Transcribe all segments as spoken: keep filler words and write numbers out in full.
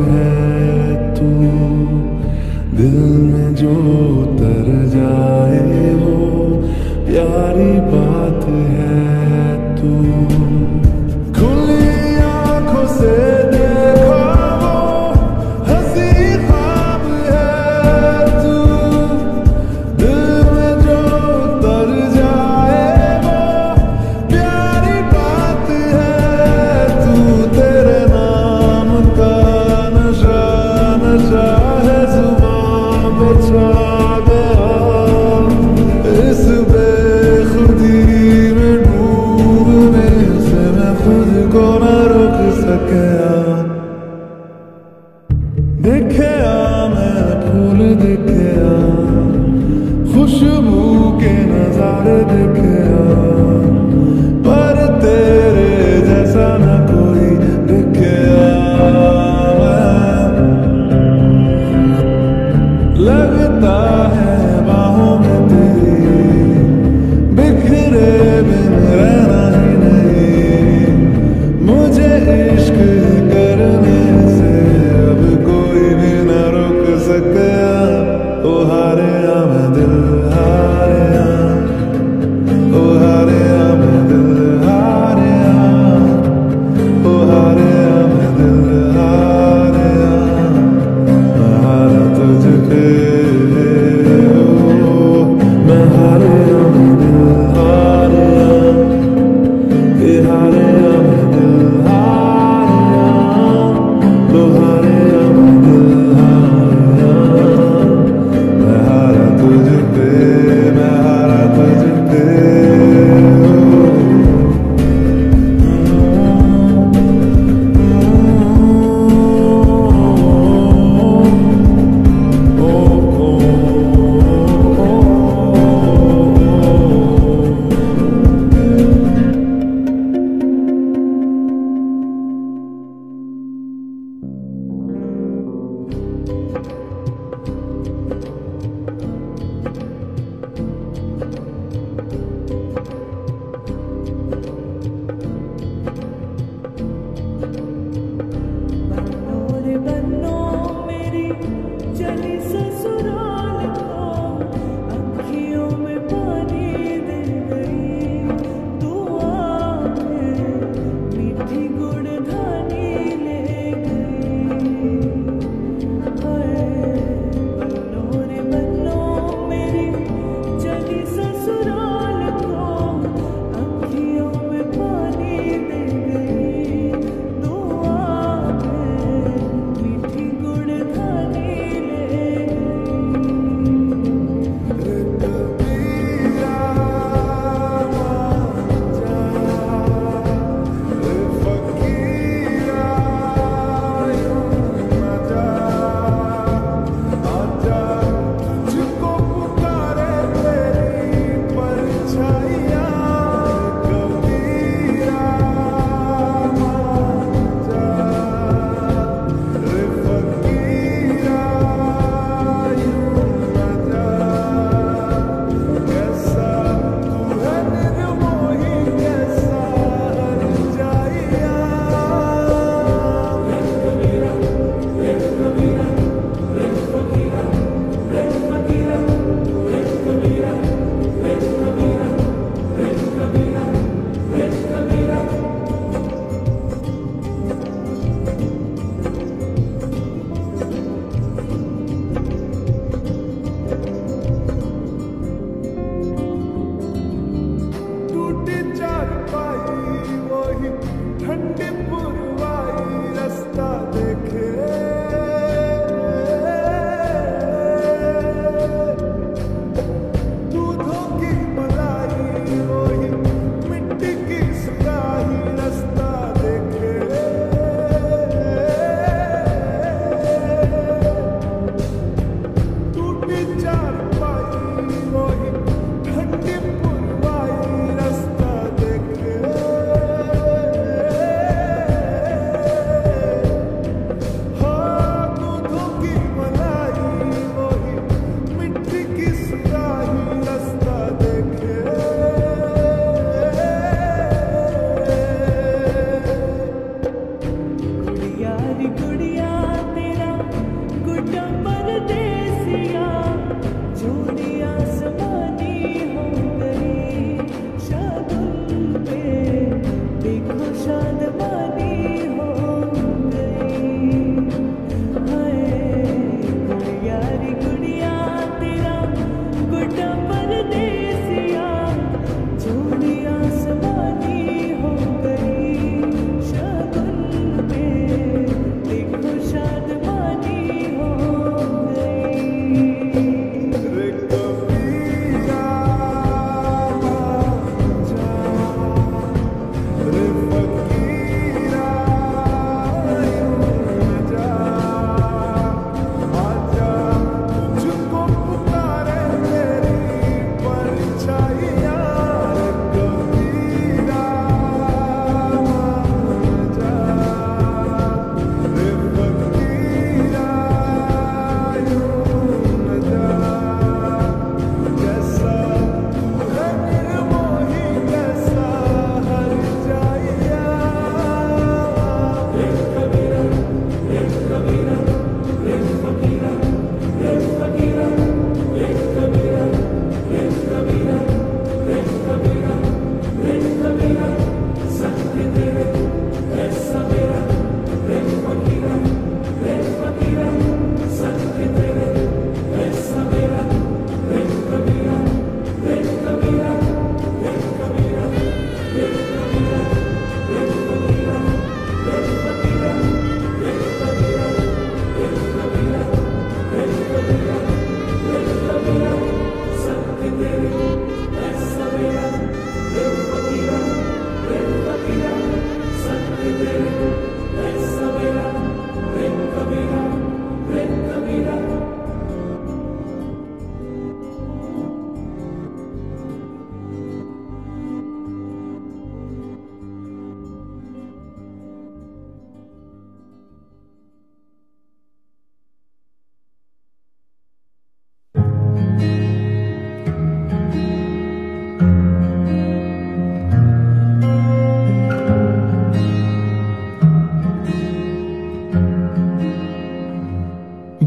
है तू, दिल में जो उतर जाए वो प्यारी बात है तू। खुली आंखों से देखा वो हंसी ख्वाब है तू, दिल में जो उतर जाए वो प्यारी बात है तू। तेरे नाम का नशा नशा है जुबां पे छा गया, इस बेखुदी में डूबने से मैं खुद को न रोक सकिया। देखया मैं फूल देखया, खुशबू के नजारे देखया, पर तेरे जैसा न कोई देखया। लगता है बाहों में तेरी, बिखरे बिन रहना ही नहीं। मुझे इश्क करने से अब कोई भी न रोक सका। ओ हारे मैं दिल हारे, ओ हारे मैं दिल हारे, ओ हारे मैं दिल हारे। मैं हारा तुझ पे, मैं हारे मैं दिल हारे, ये हारे मैं दिल हारे, तो हारे मैं दिल हारे। मैं हारा तुझ पे, मैं हारा तुझ पे।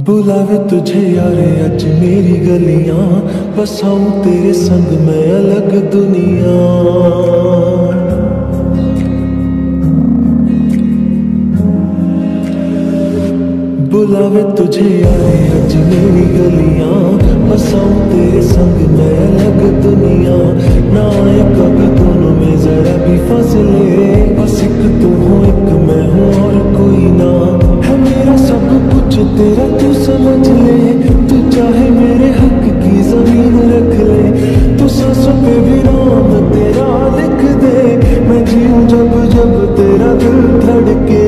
बुलावे तुझे यारे अज मेरी गलियां, बसाऊं तेरे संग मैं अलग दुनिया। बुलावे तुझे यारे अज मेरी गलियां, बसाऊं तेरे संग मैं अलग दुनिया। ना आए कभी दोनों में जरा भी फासले, बस एक तू हो एक मैं हूँ और कोई ना। है मेरा सब कुछ तेरा तू समझ ले, तू चाहे मेरे हक की जमीन रख ले। तू सांसों पे भी नाम तेरा लिख दे, मैं जीऊं जब जब तेरा दिल धड़के।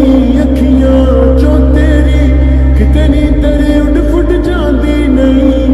नहीं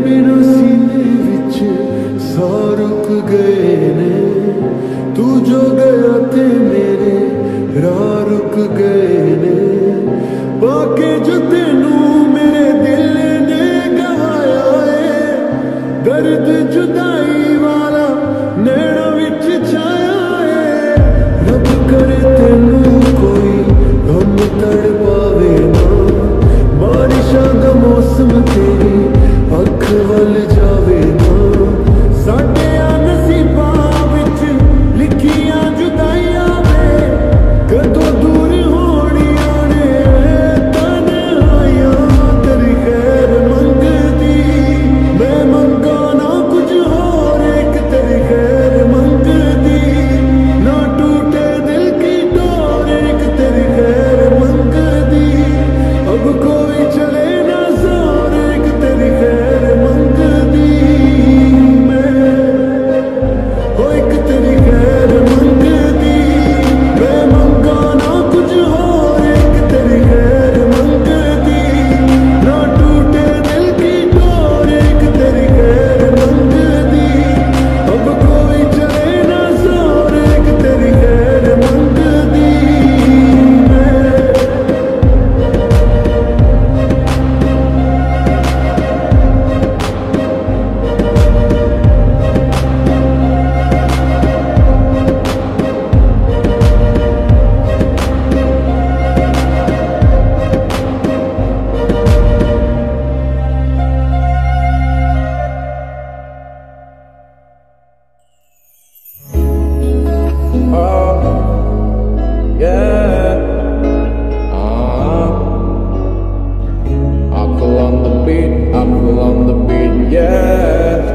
बिना सीने विच सौ रुक गए ने, तू जो गया थे मेरे राह रुक गए ने, बाकी जो तेनू मेरे दिल ने गवाया है, दर्द जुदाई वाला नैना विच छाया है। रब करे तेनू कोई गम तड़ पावे ना, बारिशां दा मौसम तेरी अख वल जावे ना, साडे नसीबां विच लिखियां जुदाइयां वे, कदों दूर होणियां ने तन्हाइयां, तेरी खैर मंगदी मैं मंगा ना कुछ होर, एक तेरी खैर मंगदी ना टूटे दिल की डोर, एक तेरी खैर मंगदी अब कोई चले ना जोर, एक तेरी खैर मंगदी मैं, ओ एक तेरी खैर मंगदी मैं मंगा ना कुछ होर, एक तेरी खैर मंगदी ना टूटे दिल की डोर, एक तेरी खैर मंगदी अब कोई चले ना जोर, एक तेरी खैर मंगदी मैं। Yeah, uh, I pull on the beat, I pull on the beat, yeah.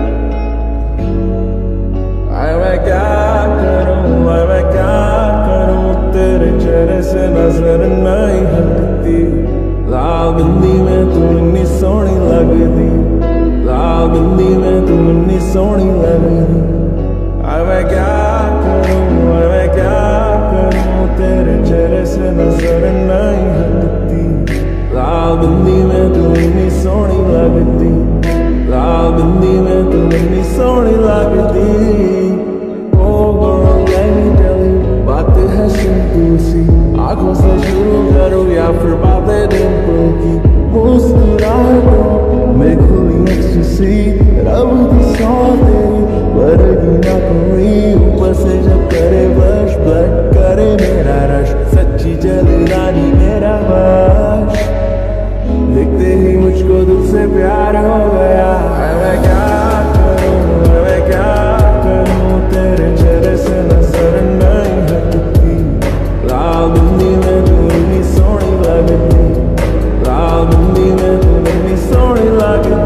I मैं क्या करूँ, I मैं क्या करूँ, तेरे चेहरे से नजर नहीं हटती, लाल बिंदी में तू इतनी सोहनी लगदी, लाल बिंदी में तू इतनी सोहनी लगदी। I मैं क्या करूँ, I मैं क्या करूँ, तेरे चेहरे से नजर नहीं हटती, लाल बिंदी में तू इतनी सोहनी लगदी, लाल बिंदी में तू इतनी सोहनी लगदी। Oh girl, let me tell you, बात है सिंपल सी, आँखों से शुरू करूँ या फिर बातें डिंपल की, मुस्कुराहटों में खुली एक्सटेसी, रब की सौ तेरी वर्गी ना कोई, ऊपर से जब करे ब्लश ब्लड करे मेरा रश, सच्ची जलदानी मेरा वश, देखते ही मुझको तुझसे प्यार हो गया। मैं क्या करूँ, मैं क्या करूँ, तेरे चेहरे से नजर नहीं हटती, लाल बिंदी में तू इतनी सोहनी लगती, लाल बिंदी में तू इतनी सोहनी लगती।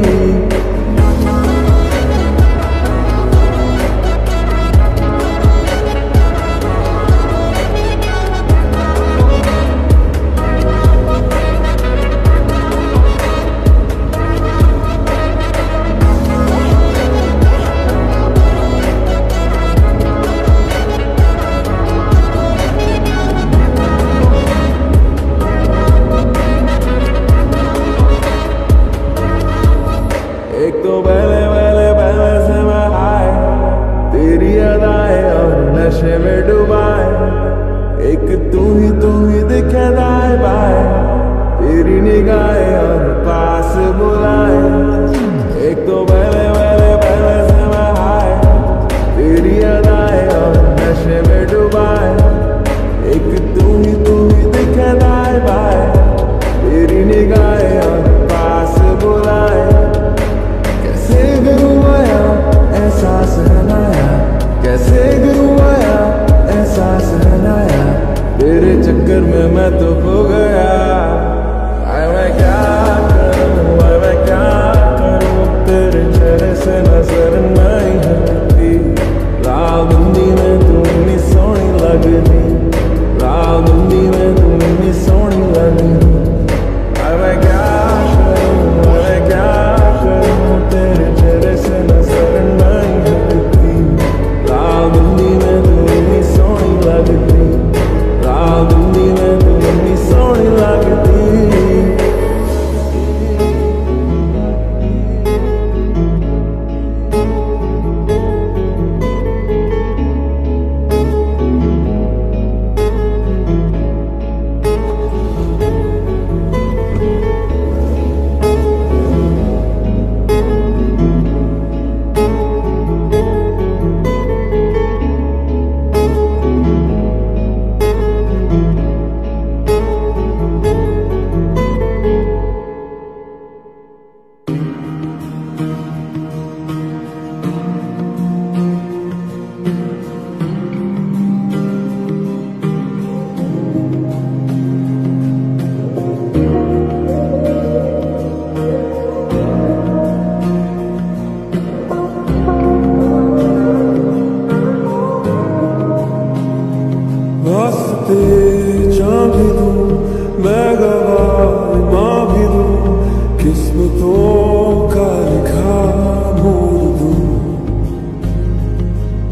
एक तो पहले पहले पहले से मैं हाय, तेरी अदाएं और नशे में डुबाए, एक तू ही तू ही दिखे दाएं बाएं, तेरी निगाहें और पास बुलाए। एक तो पहले पहले पहले से मैं हाय, तेरी अदाएं और नशे में डुबाए, एक तू ही तू ही दिखे दाएं बाएं, तेरी निगाहें और पास बुलाए। कैसे करूँ आया एहसास है नया, कैसे करूँ आया एहसास है नया, तेरे चक्कर में मैं तो खो गया। I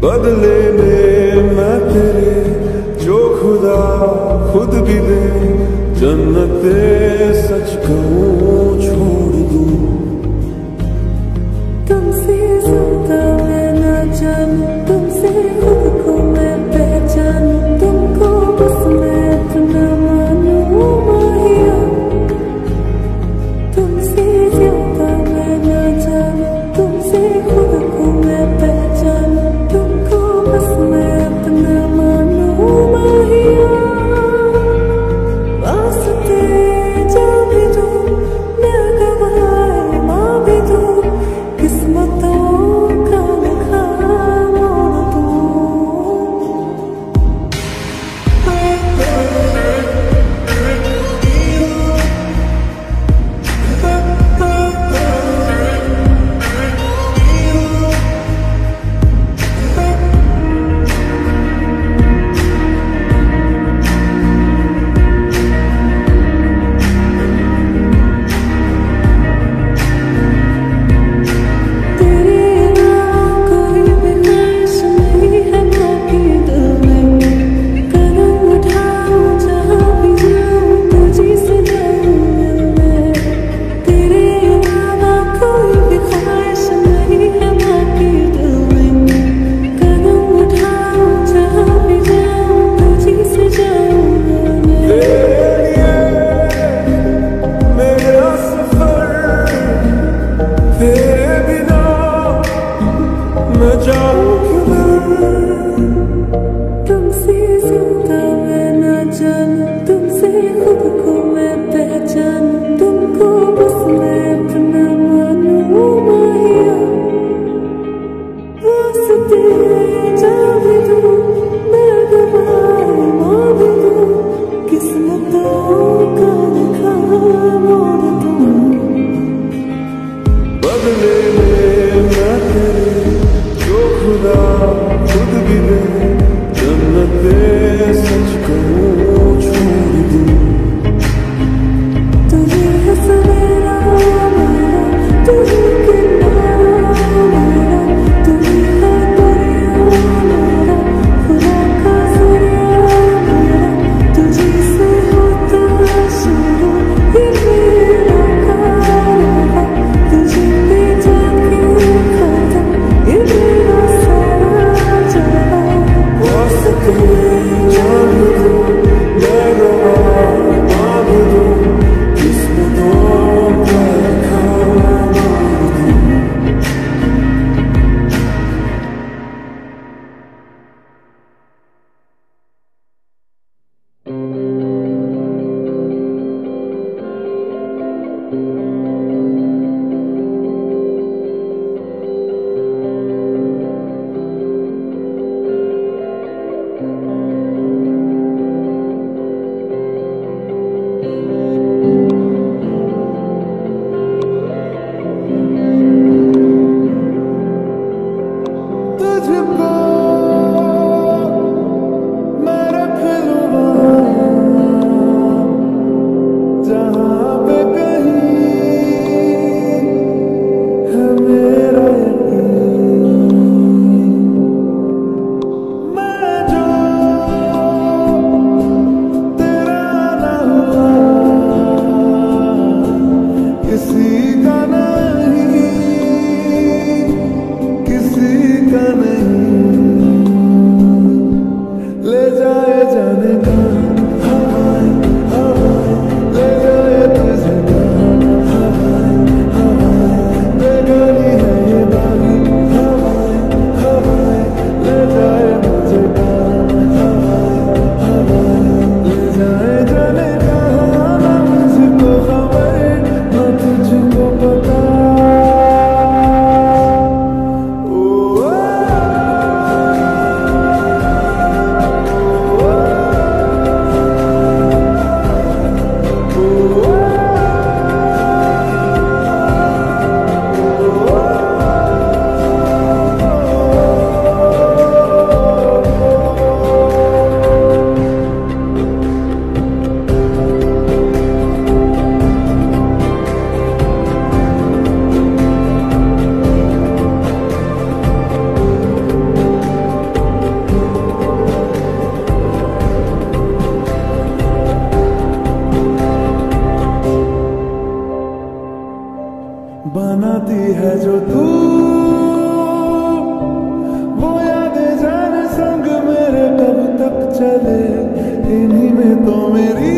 बदले में मैं तेरे जो खुदा खुद भी दे, जन्नते सच कहूँ छोड़ दूँ। तुमसे ज्यादा मैं ना जानूं, तुमसे खुद को मैं पहचानूं, तुमको बस मैं अपना मानूं माहिया। तुमसे ज्यादा मैं ना जानूं, तुमसे खुद को मैं पहचानूं, तुमको बस मैं अपना मानूं माहिया। वास्ते जा भी दूं, मैं गवाह माँ भी दूं, किस्मतों का लिखा मोड़ दूं। तुमसे ज्यादा मैं ना जानूं, तुमसे खुद को मैं पहचानूं, तुमको बस मैं अपना मानूं माहिया। वास्ते जा भी दूं, मैं गवाह माँ भी दूं, किस्मतों का लिखा मोड़ दूं। बदले में मैं तेरे जो खुदा खुद भी दे, जन्नते सच कहूँ छोड़ दूँ। तू ही है सवेरा मेरा, तू ही किनारा मेरा, तू ही है दरिया मेरा, खुदा का ज़रिया मेरा। तुझी से होता शुरू ये मेरा कारवां, तुझी पे जाके खत्म ये मेरा सारा जहां। वास्ते जान दूँ, मैं गवाह माँ भी दूँ, किस्मतों का लिखा मोड़ दूँ। तुझको मैं रख लूँ वहाँ, जहाँ पे कहीं बनाती है जो तू, वो यादें जाने संग मेरे कब तक चले, इन्हीं में तो मेरी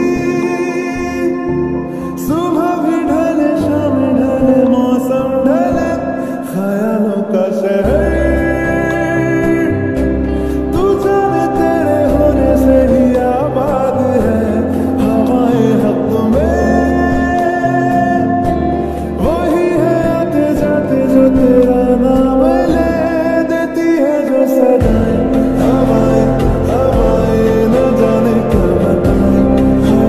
सुबह भी ढले शाम ढले मौसम ढले, ख्यालों का शहर तू जाने तेरे होने से ही आबाद है, हवाएं हक में वही है आते जाते जो तेरा नाम ले देती है जो सदाएं, हवाएं हवाएं न जाने क्या बताएं।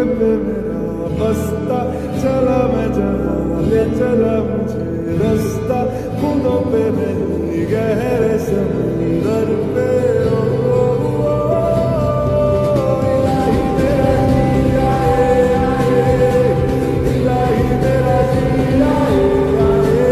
पे मेरा बस्ता, चला मैं जहाँ ले चला मुझे रास्ता, बूंदों पे नहीं गहरे समंदर पे। ओ, ओ, ओ, इलाही मेरा जी आए आए, इलाही मेरा जी आए आए।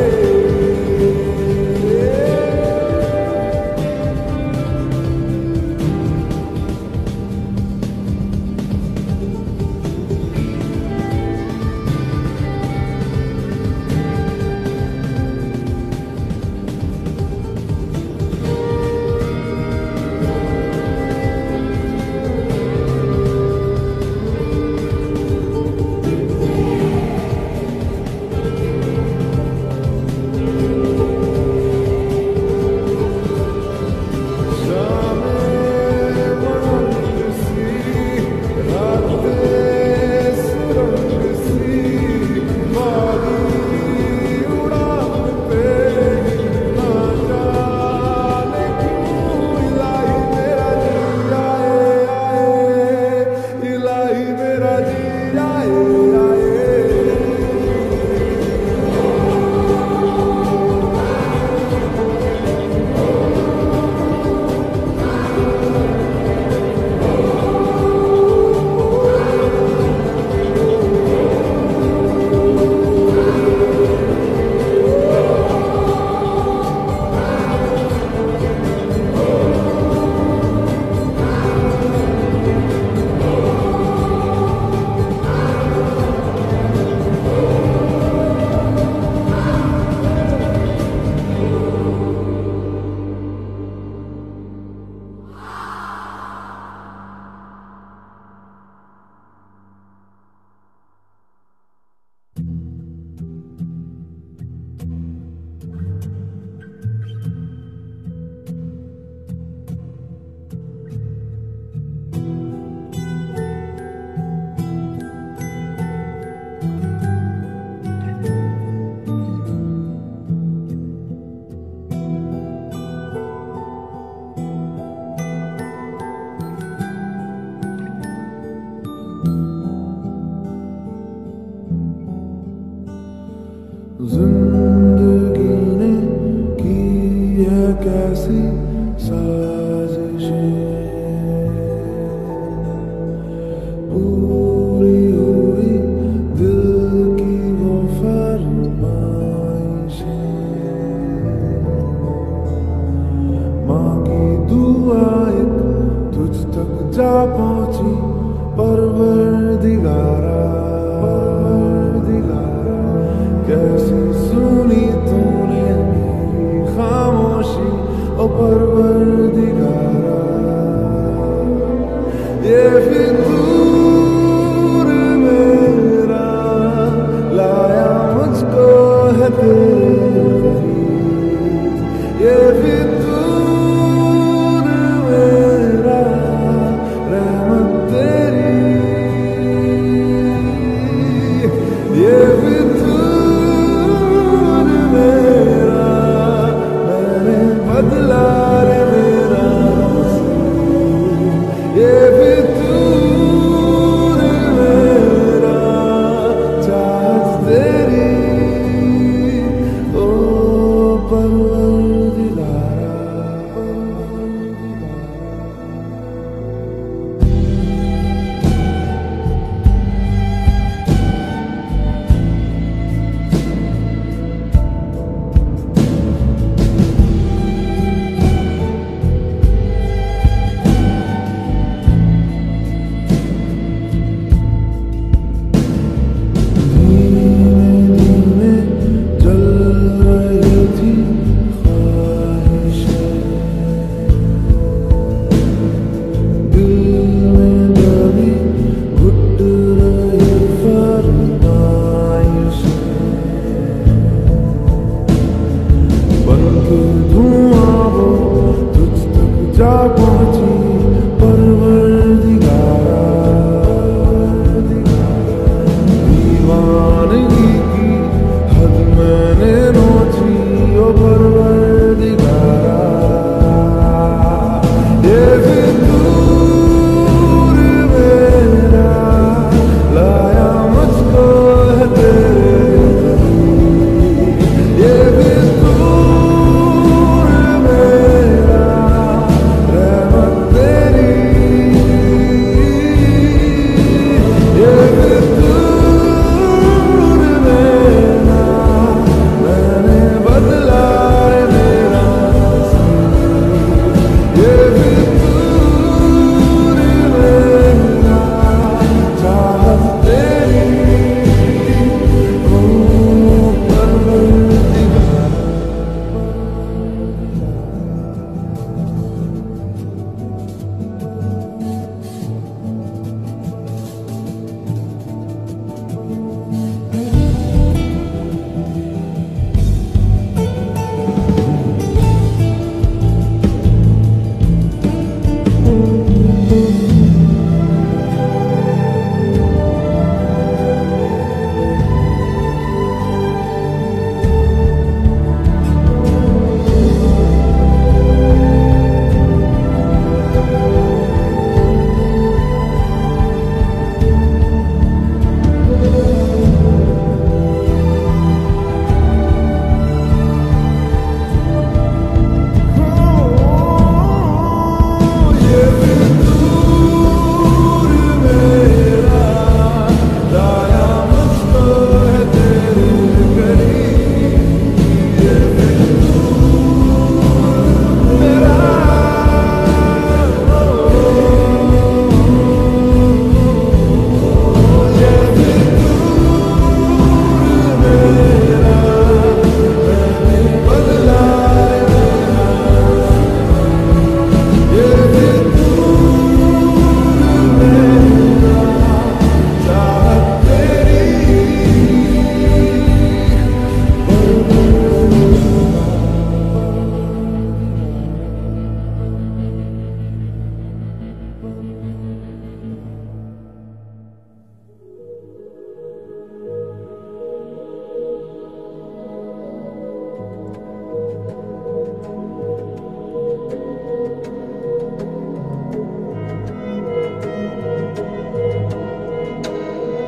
जिंदगी ने की है कैसी साजिशें, पूरी हुई दिल की वो फरमाइशें, माँ की दुआ एक तुझ तक जा पहुंची परवरदिगारा, परवरदिगारा कैसी सुनी तूने मेरी खामोशी ओ परवरदिगारा। ये फितूर मेरा लाया मुझको है तेरे करीब, ये फितूर मेरा रहमत तेरी, ये फितूर मेरा मैंने बदला रे मेरा, ये फितूर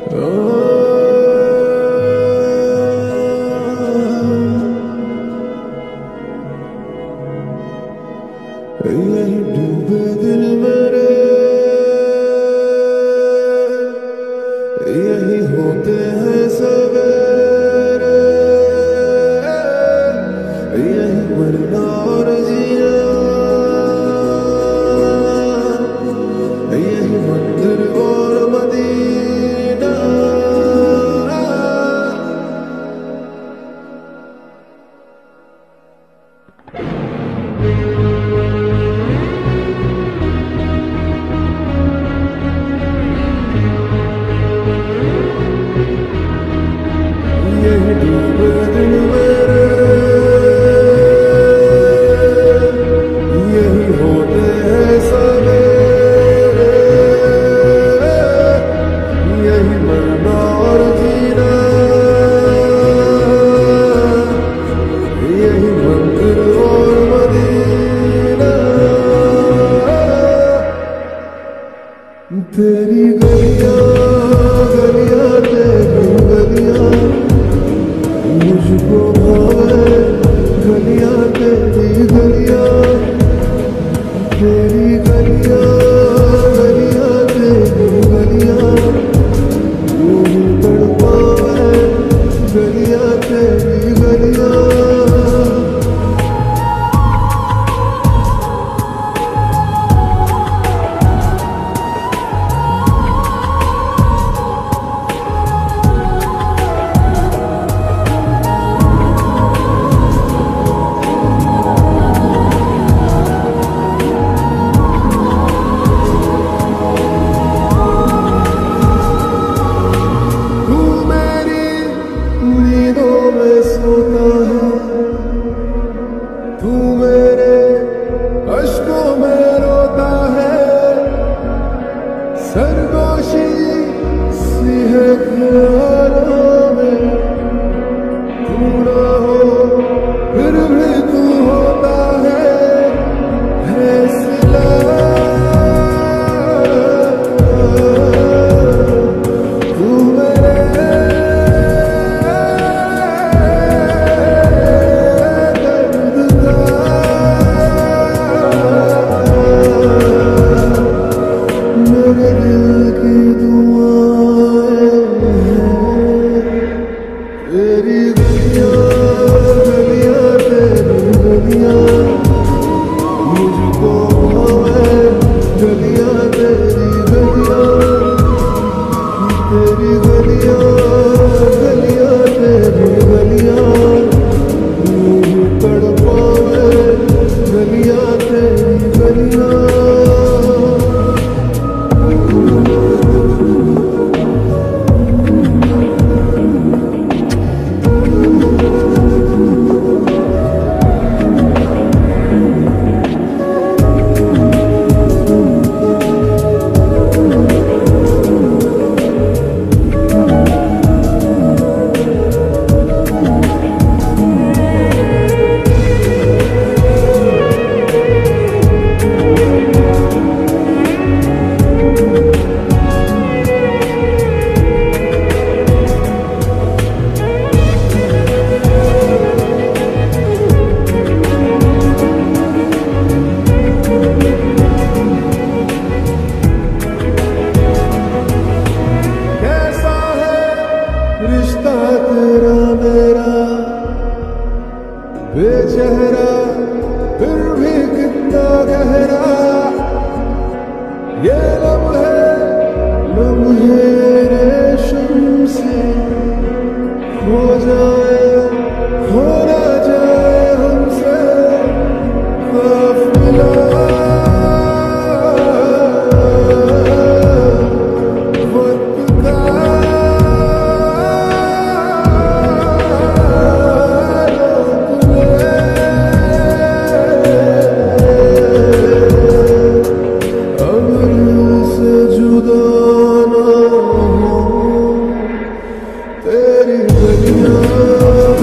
यही डूबे दिल मेरे, यही होते हैं सवेरे, यही मरना और जिया, यही मंदिर और मदीना। यही डूबे दिल मेरे, यही होते हैं सवेरे, यही मरना और जीना, यही मंदिर और मदीना। तेरी गलियां गलियां तेरी गलियां मुझको भावे, गलियां तेरी गलियां, तेरी गलियां गलियां तेरी गलियां यूं तड़पावे, गलियां तेरी गलियां। तू मेरे अश्कों में रोता है, सरगोशी सी है ख्यालों में, तू ना हो फिर भी तू होता है, है सिला तू मेरे तेरी गलियां गलियां तेरी गलियां मुझको भावे, गलियां तेरी गलियां, तेरी गलियां गलियां तेरी गलियां यूं तड़पावे, गलियां तेरी गलियां। रिश्ता तेरा मेरा बेचेहरा फिर भी कितना गहरा, ये लम्हे लम्हे रेशम से हो जाए, हो ना जाए हमसे काफिला। तेरी गलियां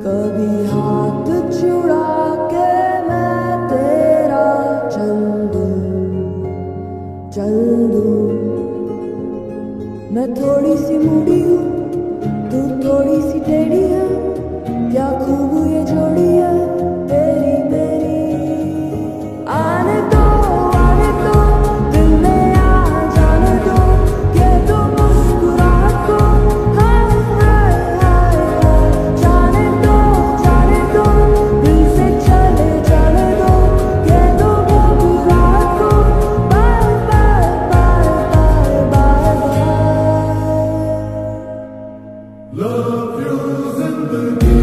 कभी हाथ छुड़ा के मैं तेरा चल दूं, चल दूं। मैं थोड़ी सी मूडी हूँ, तू थोड़ी सी टेढ़ी है, क्या खूब ये जोड़ी है तेरी मेरी। आने दो, आने दो, दिल में आ जाने दो, ये तो मुस्कुराहट को हाय हाय हाय हाय। जाने दो, जाने दो, दिल से चले जाने दो, ये तो मुस्कुराहट को bye bye bye bye bye bye. Love you जिंदगी,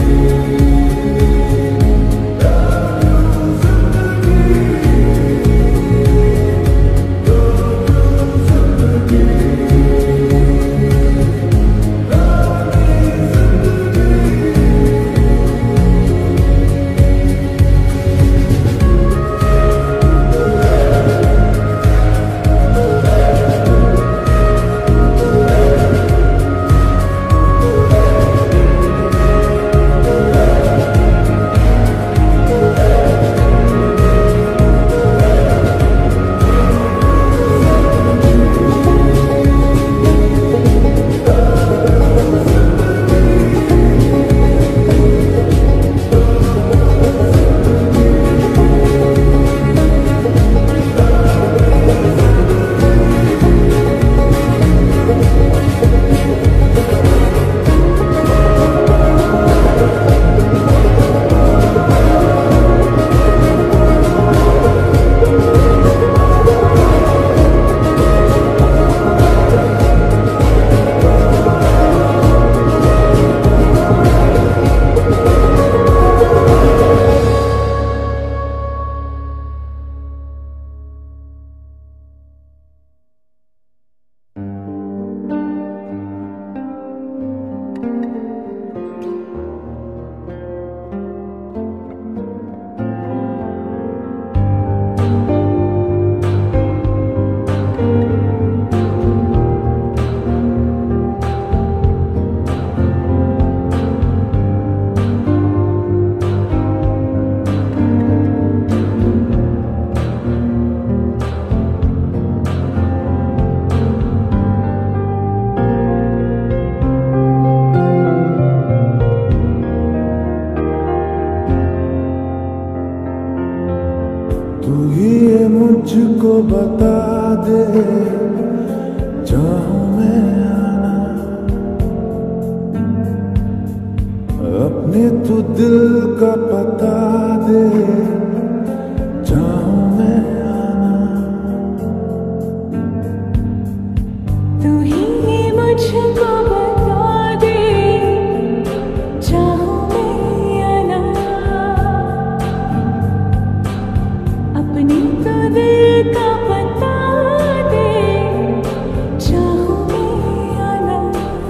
तू ही ये मुझको बता दे, चाहूं मैं आना अपने तू दिल का पता दे, चाहूं मैं आना। तू ही मुझको बता दे, चाहूं मैं आना अपने तो दिल का पता दे, चाहूं मैं आना।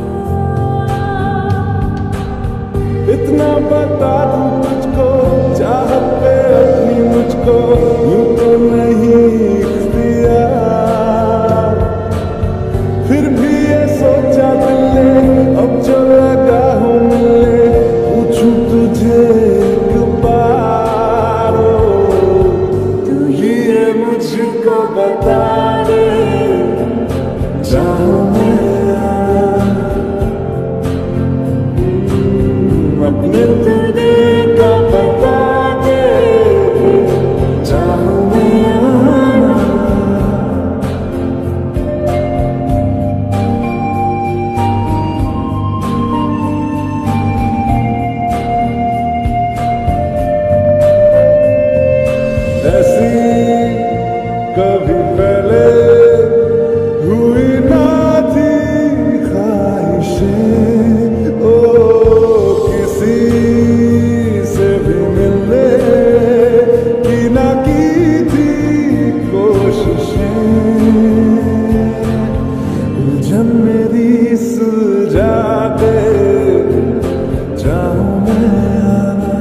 इतना बता दूं तुझको, चाहत पे अपनी मुझको यूं तो नहीं इख्तियार। फिर भी ये सोचा दिल ने, अब जो लगा हूं मिलने, पूछूं तुझे एक बार। ओ, तू ही ये मुझको बता दे, चाहूं मैं अपने दिल का पता दे, चाहूं मैं आना। ऐसी कभी पहले हुई ना थी ख्वाहिशें, ओ किसी से भी मिलने की ना की थी कोशिशें। उलझन मेरी सुलझा दे, चाहूं मैं आना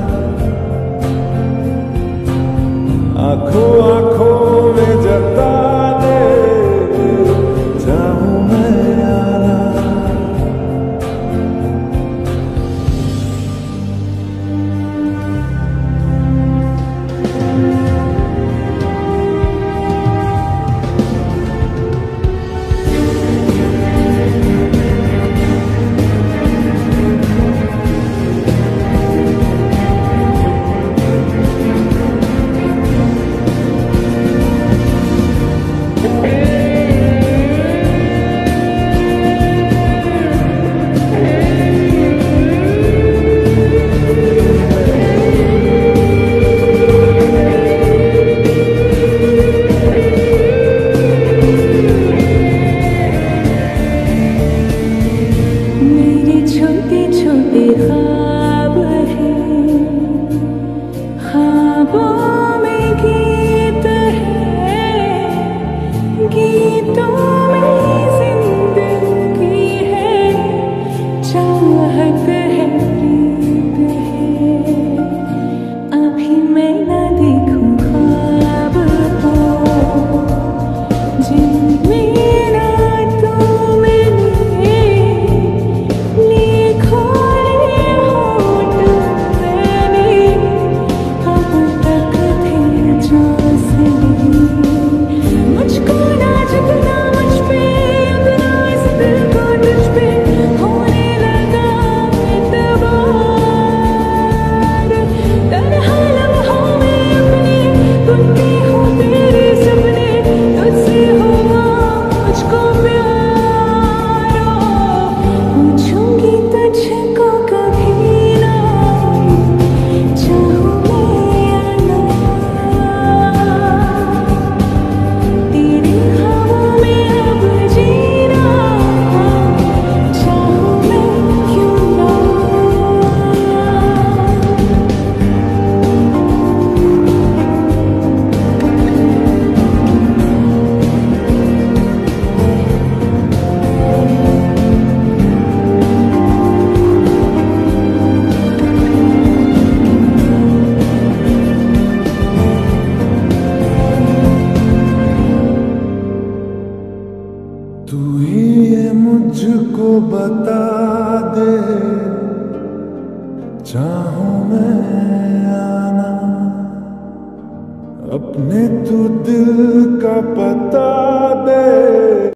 आंखों आंखों में जता दे, चाहूं मैं आना। बता दे, चाहूं मैं आना अपने तू दिल का पता